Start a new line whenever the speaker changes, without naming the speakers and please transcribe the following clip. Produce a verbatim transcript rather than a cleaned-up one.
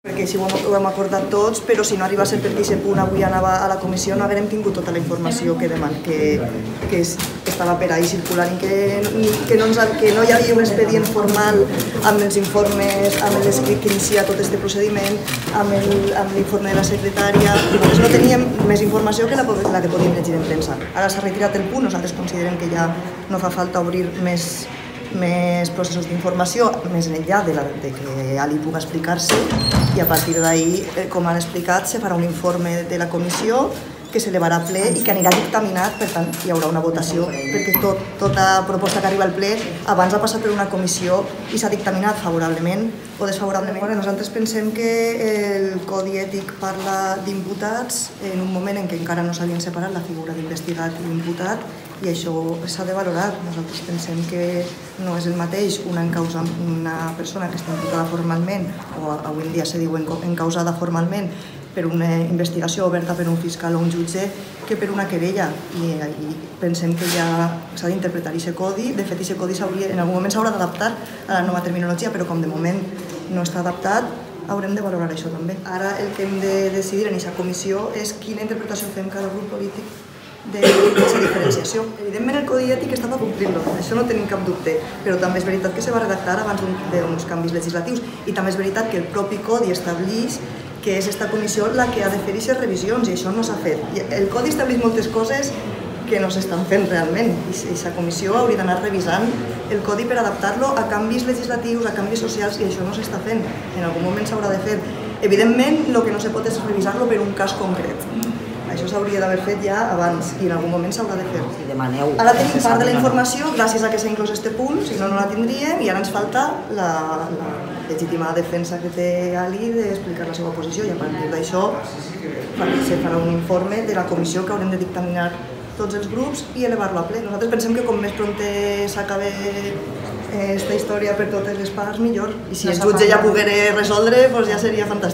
Perquè així ho hem, ho hem acordat tots, però si no arriba a ser per aquest punt avui anava a la comissió no haguem tingut tota la informació que deman, que, que, és, que estava per ahí circulant i que, que, no ens, que no hi havia un expedient formal amb els informes, amb l'escrit que inicia tot aquest procediment, amb l'informe de la secretària. Nosaltres no teníem més informació que la, la que podíem llegir en premsa. Ara s'ha retirat el punt, nosaltres considerem que ja no fa falta obrir més més processos d'informació, més enllà de, la, de que Ali pugui explicar-se, i a partir d'ahir, com han explicat, se farà un informe de la comissió que s'elevarà a ple i que anirà dictaminat, per tant hi haurà una votació, perquè tot, tota proposta que arriba al ple abans ha passat per una comissió i s'ha dictaminat favorablement o desfavorablement. Bueno, nosaltres pensem que el Codi Ètic parla d'imputats en un moment en què encara no s'havien separat la figura d'investigat i imputat, i això s'ha de valorar. Nosaltres pensem que no és el mateix una encausa, una persona que està imputada formalment, o avui en dia se diu encausada formalment, per una investigació oberta per un fiscal o un jutge, que per una querella. I, i pensem que ja s'ha d'interpretar aquest codi. De fet, aquest codi en algun moment s'haurà d'adaptar a la nova terminologia, però com de moment no està adaptat, haurem de valorar això també. Ara el que hem de decidir en aquesta comissió és quina interpretació fem cada grup polític d'aquesta diferenciació. Evidentment el Codi Ètic està per complir-lo, això no tenim cap dubte, però també és veritat que se va redactar abans d'uns canvis legislatius i també és veritat que el propi Codi estableix que és aquesta comissió la que ha de fer aquestes revisions i això no s'ha fet. El Codi estableix moltes coses que no s'estan fent realment i aquesta comissió hauria d'anar revisant el Codi per adaptar-lo a canvis legislatius, a canvis socials, i això no s'està fent. En algun moment s'haurà de fer. Evidentment, el que no se pot és revisar-lo per un cas concret. Això s'hauria d'haver fet ja abans i en algun moment s'haurà de fer. Ara tenim part de la informació gràcies a que s'ha inclòs aquest punt, si no, no la tindríem, i ara ens falta la legítima defensa que té Ali d'explicar la seva posició, i a partir d'això se farà un informe de la comissió que haurem de dictaminar tots els grups i elevar-lo a ple. Nosaltres pensem que com més prompte s'acabi aquesta història per totes les parts, millor. I si el jutge ja pogués resoldre, ja seria fantàstic.